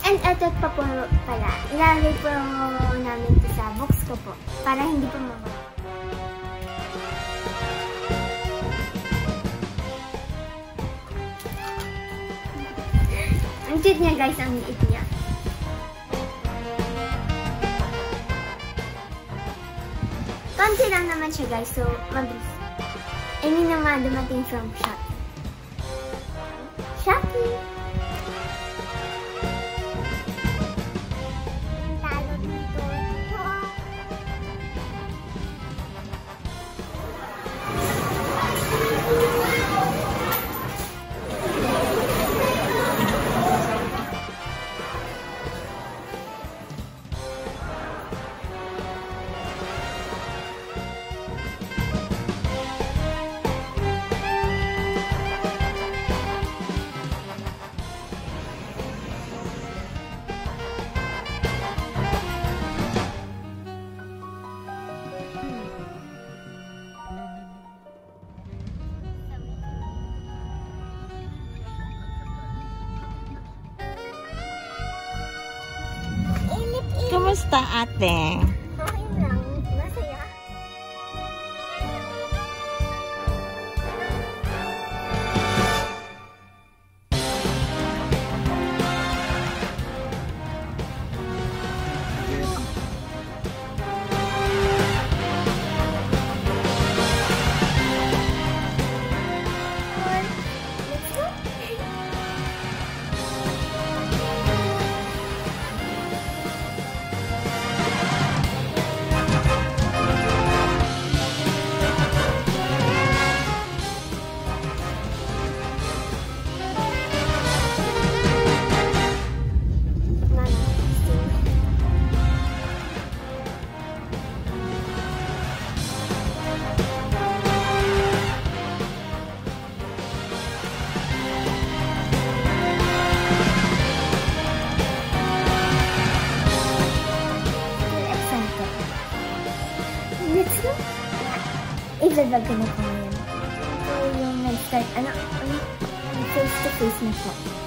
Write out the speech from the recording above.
And eto pa po pala, ilalagay po namin ito sa box ko po para hindi po mawala. Ang cute niya guys, ang liit niya. Konti lang naman siya guys, so mabilis. I mean naman dumating from Shopee. Kumusta ate? Okay lang, masaya. Let's go. I-vlog ko na po ngayon. Ito yung nag-start, face to face na po.